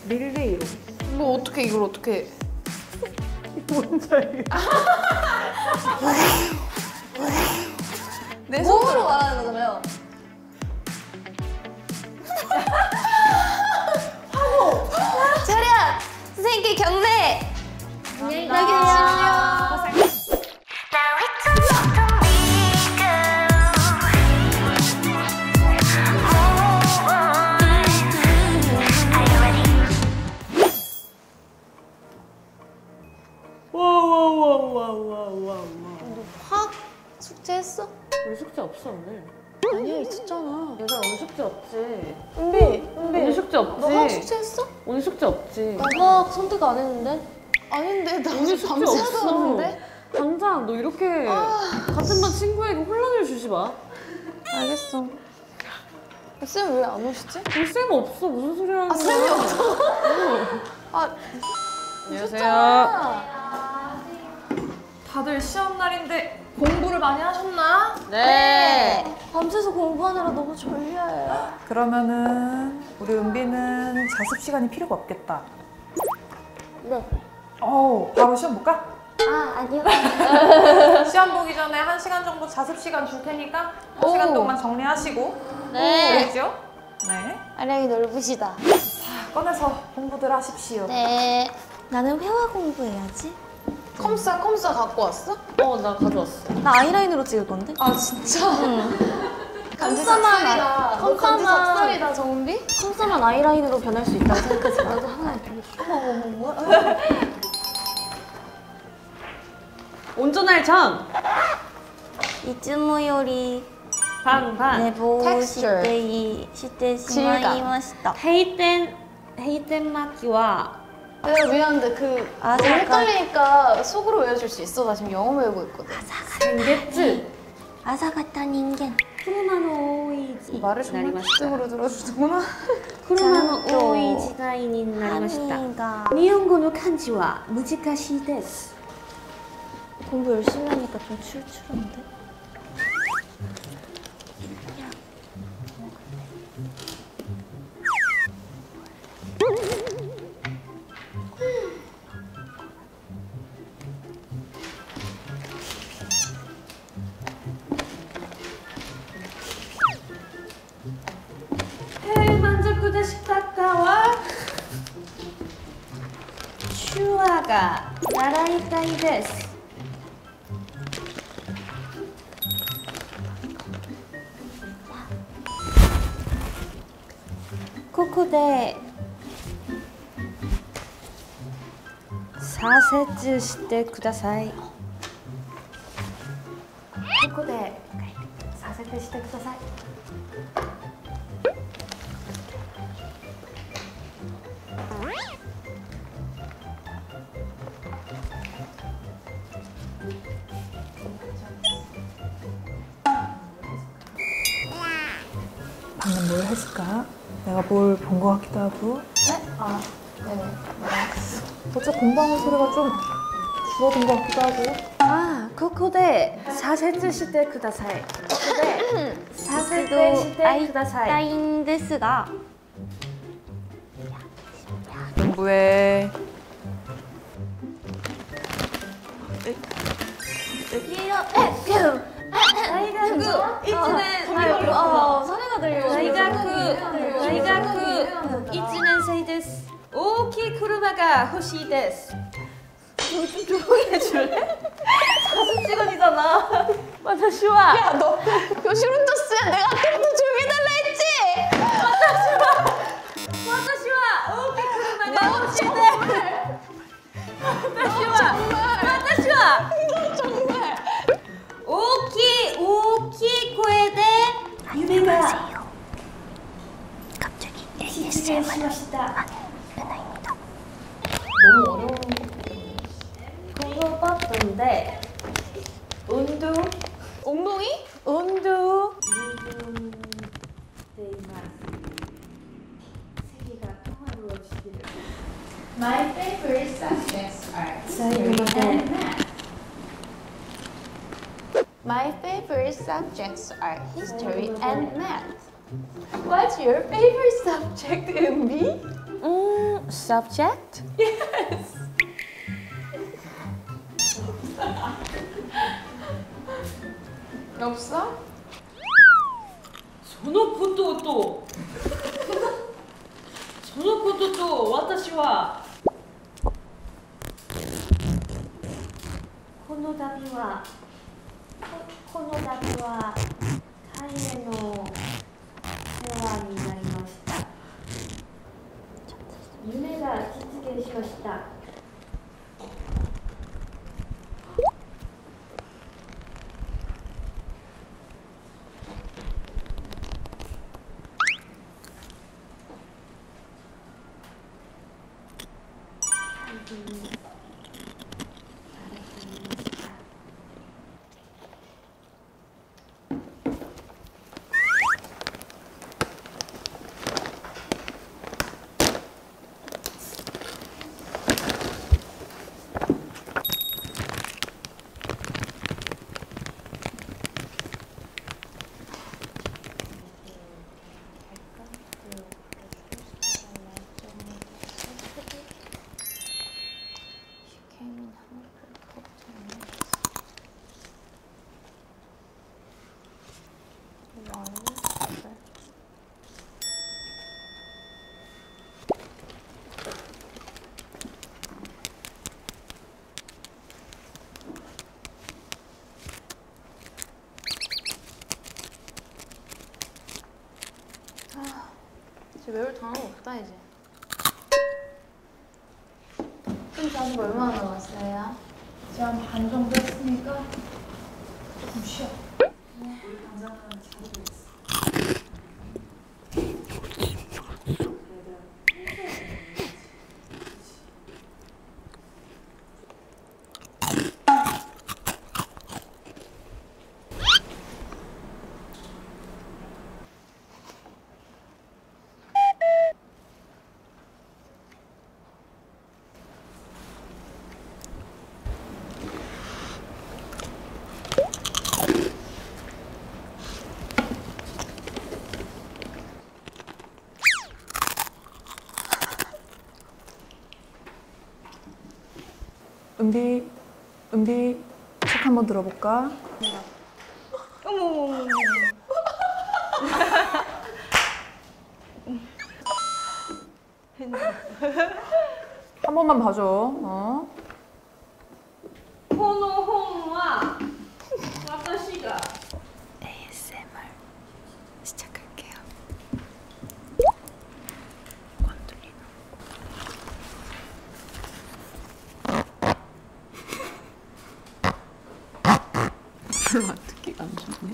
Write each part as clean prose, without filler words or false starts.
릴레이로. 뭐 어떻게 이걸 어떻게? 뭔지 알겠어. 내 손으로 말하는 거잖아요. 화보! 차렷! 선생님께 경례! 안녕히 계세요. 와와와와와와. 너 화학 숙제했어? 우리 숙제 없어 오늘. 아니야, 있었잖아. 얘들아 오늘 숙제 없지. 은비! 오늘 숙제 없지. 너 화학 숙제했어? 오늘 숙제 없지. 나 화학 선택 안 했는데? 아닌데, 나 오늘 숙제 밤새도 없어. 왔는데? 당장 너 이렇게 같은 반 친구에게 혼란을 주지 마. 알겠어. 쌤 왜 안 오시지? 우리 쌤 없어. 무슨 소리 하는 거야? 쌤이 없어? 아, 안녕하세요. 다들 시험 날인데 공부를 많이 하셨나? 네. 밤새서 공부하느라 너무 졸려요. 그러면은 우리 은비는 자습 시간이 필요가 없겠다. 네. 바로 시험 볼까? 아, 아니요. 시험 보기 전에 1시간 정도 자습 시간 줄 테니까 1시간 동안 정리하시고. 네. 알겠죠? 네. 아량이 넓으시다. 꺼내서 공부들 하십시오. 네. 나는 회화 공부해야지. 컴싸 갖고 왔어? 나 가져왔어. 나 아이라인으로 찍을 건데? 아, 진짜? 컴싸만, 간지 작살이다, 정은비? 컴싸만 아이라인으로 변할 수 있다고 생각하지 마. 나도 하나 이렇게. 운전할 전. 이즈모 요리 반. 네보 Texture. 시대 시마이마시다. 헤이텐 마키와 내가 미안한데 너무 잠깐. 헷갈리니까 속으로 외워줄 수 있어. 나 지금 영어 외우고 있거든. 생게츠. 아사가타 닌겐. 쿠로마노 오이지 말을 정말 집중으로 들어주는구나. 쿠로마노 오이 지다이になりました 일본어漢字は難しいです 공부 열심히 하니까 좀 출출한데? 만족でしたかは手話が習いたいですここで左折してくださいここで左折してください 방금 뭘 했을까? 내가 뭘 본 것 같기도 하고. 네네. 어째 공부하는 소리가 좀 줄어든 것 같기도 하고. ここで左折してください。ここで左折してください。 아이라인 ですが 공부해. 소리가 들려. 大学1年生です。大きい車が欲しいです。 좀 조용히 해줄래? 40시간이잖아. 私は 야, 너 교실 혼자 쓰면 내가 아까부터 조용히 해달라 했지? 私は大きい車が欲しいです。私は 정말. 大きい声で夢が 갑자기 実現しました。 너무 어려운 그거 봤던데 운동 엉덩이? 운동 세계가 평화로워지기를. My favorite subjects are history and math. My favorite subjects are history and math. What's your favorite subject, 은비? subject? 없어? そのこととそのことと私はこの度は彼の世話になりました。夢が実現しました。 이제 매울 당한 거 없다 이제. 좀 자는 거 얼마나 남았어요? 이제 한 반 정도 했으니까 조금 쉬어. 우리 당장은 자고 있어. 은비 책 한번 들어볼까? 어머. 한 번만 봐줘. 어? この本は私が ASMR 시작할게요. 별로 안 듣기가 안 좋네.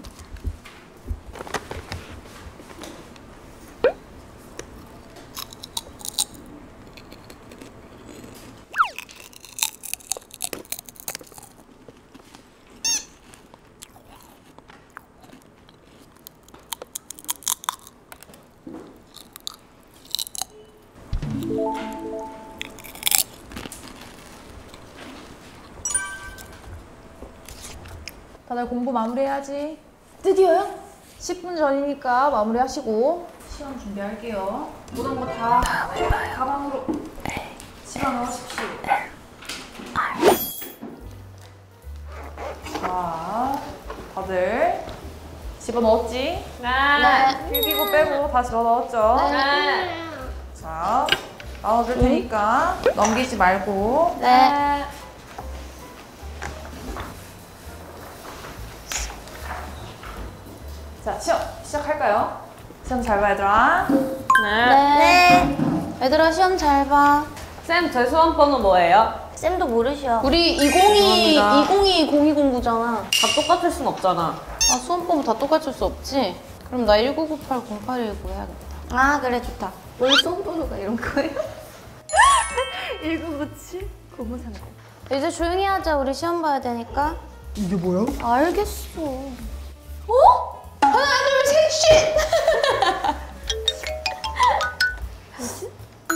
다들 공부 마무리해야지. 드디어요? 10분 전이니까 마무리하시고 시험 준비할게요. 모든 거 다 가방으로 집어넣으십시오. 자, 다들 집어넣었지? 네. 필기구 빼고 다 집어넣었죠? 네. 자, 나눠줄 테니까 넘기지 말고. 네. 자, 시험 시작할까요? 시험 잘 봐, 얘들아. 네. 얘들아 시험 잘 봐. 쌤, 제 수험 번호 뭐예요? 쌤도 모르셔. 우리 죄송합니다. 0202공부잖아. 다 똑같을 순 없잖아. 아 수험 번호 다 똑같을 수 없지? 그럼 나 19980819 해야겠다. 아 그래 좋다. 원래 수험 번호가 이런 거예요? 1997 고무상고. 이제 조용히 하자. 우리 시험 봐야 되니까. 이게 뭐야? 알겠어. 어? 하나 둘 셋 쉿!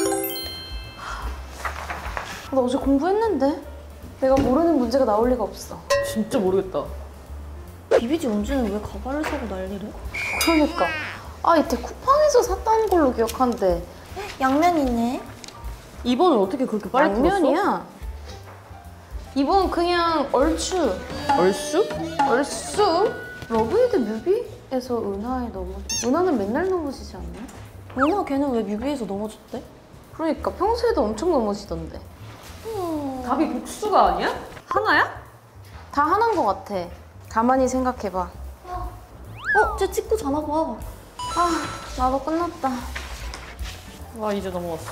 나 어제 공부했는데? 내가 모르는 문제가 나올 리가 없어. 진짜 모르겠다. 비비지 은주는 왜 가발을 사고 난리래? 그러니까. 아 이때 쿠팡에서 샀다는 걸로 기억하는데 양면이네? 2번을 어떻게 그렇게 빨리 풀었어? 양면이야. 2번 그냥 얼추. 얼쑤? 얼쑤? 러브이드 뮤비에서 은하에 넘어져. 은하는 맨날 넘어지지 않나? 은하 걔는 왜 뮤비에서 넘어졌대? 그러니까 평소에도 엄청 넘어지던데. 답이 복수가 아니야? 하나야? 다 하나인 것 같아. 가만히 생각해봐. 쟤 찍고 자나 봐. 나도 끝났다. 와, 이제 넘어갔어.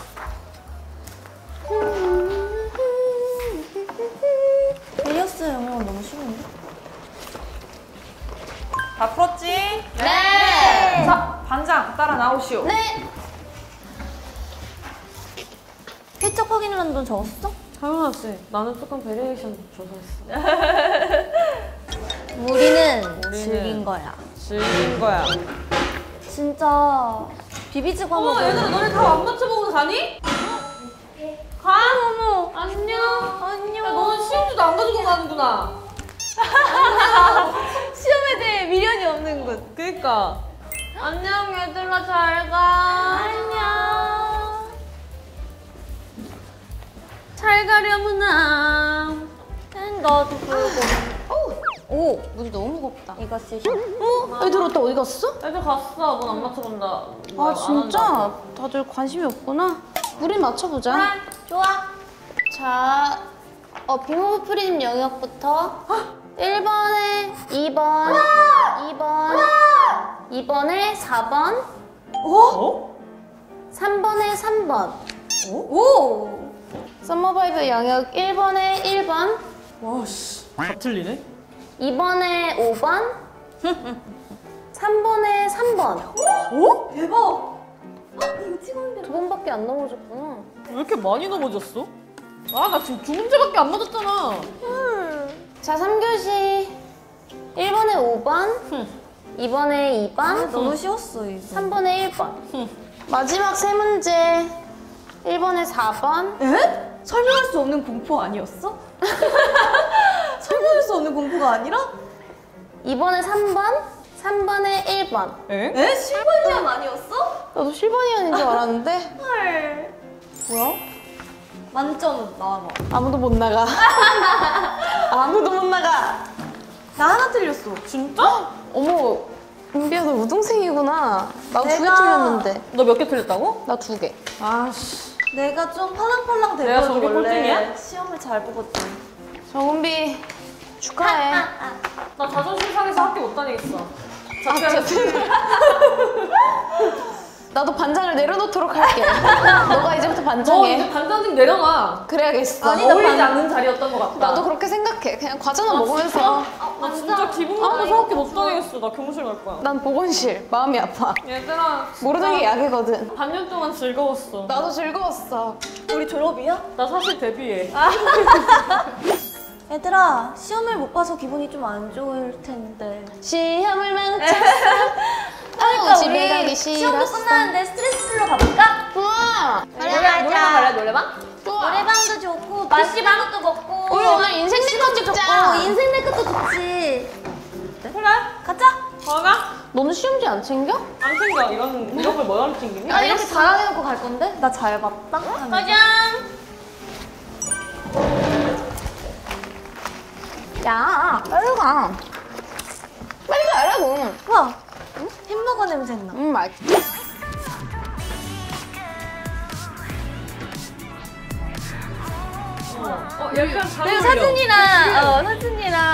에이어스 영어 너무 쉬운데? 다 풀었지? 네! 자, 반장 따라 나오시오. 네! 필적 확인이라는 건 적었어? 당연하지. 나는 조금 베리에이션 조사했어. 우리는 즐긴 거야. 즐긴 거야. 진짜 비비지고 어머, 한번 얘들아, 너네 다 안 맞춰보고 가니? 가? 어머, 안녕. 안녕. 야, 너는 시험지도 안 가지고 가는구나. 시험에 대해 미련이 없는 군. 그니까. 안녕, 얘들아, 잘 가. 안녕. 잘 가려무나. 너도 불고. 오, 문이 너무 무겁다. 이거 쓰셔. 애들 어디 갔어? 애들 갔어. 넌 안 맞춰본다. 아, 진짜? 다들 관심이 없구나? 우리 맞춰보자. 좋아. 자, 빙하부 프리즘 영역부터 1번에 2번, 2번에 4번, 3번에 3번. 오! 썸머바이브 영역 1번에 1번, 와, 씨. 다 틀리네? 2번에 5번, 3번에 3번. 오? 대박. 이거 찍었는데. 두 번밖에 안 넘어졌구나. 왜 이렇게 많이 넘어졌어? 아, 나 지금 두 문제밖에 안 맞았잖아. 자, 3교시 1번에 5번, 2번에 2번, 너무 쉬웠어 이거. 3번에 1번. 마지막 세 문제 1번에 4번. 에? 설명할 수 없는 공포 아니었어? 설명할 수 없는 공포가 아니라? 2번에 3번, 3번에 1번. 에? 실버니엄 아니었어? 나도 실버니언인 줄 알았는데 헐. 뭐야? 만점 나와봐. 아무도 못 나가. 아무도 못 나가. 나 하나 틀렸어. 진짜? 어머, 은비야 너 우등생이구나. 나도 2개 내가- 틀렸는데. 너 몇 개 틀렸다고? 나 2개. 아, 씨. 내가 좀 팔랑팔랑 내가 대보여서 저게 원래 꼴등이야? 시험을 잘 보거든. 정은비 축하해. 나 자존심 상해서 학교 못 다니겠어. 나도 반장을 내려놓도록 할게. 너가 이제부터 너 반장해. 이제 반장님 내려놔. 그래야겠어. 어울리지 않는 자리였던 것 같다. 나도 그렇게 생각해. 그냥 과자만 먹으면서. 나 진짜 기분 나빠서 학교 못 다니겠어. 나 교무실 갈 거야. 난 보건실. 마음이 아파. 얘들아, 진짜 모르는 게 약이거든. 반년 동안 즐거웠어. 나도 즐거웠어. 우리 졸업이야? 나 사실 데뷔해. 얘들아, 시험을 못 봐서 기분이 좀 안 좋을 텐데. 시험을 망쳤어. 그러니까 집에 가기 우리 싫었어. 시험도 끝나는데 스트레스 풀러 가볼까? 좋아. 노래방 갈래, 노래방? 좋아. 노래방도 좋고 맛있는 것도 먹고 우리 오늘 인생 네컷 찍자. 인생 내 것도 좋지. 그래? 가자. 가가? 너는 시험지 안 챙겨? 안 챙겨. 이런 걸 뭐하러 챙기니? 아, 이렇게 자랑해놓고 갈 건데? 나 잘 봤다. 가자. 야, 빨리 가. 빨리 가라고. 와, 햄버거 냄새 나. 맛있다. 약간 잘 그리고 어울려. 사진이랑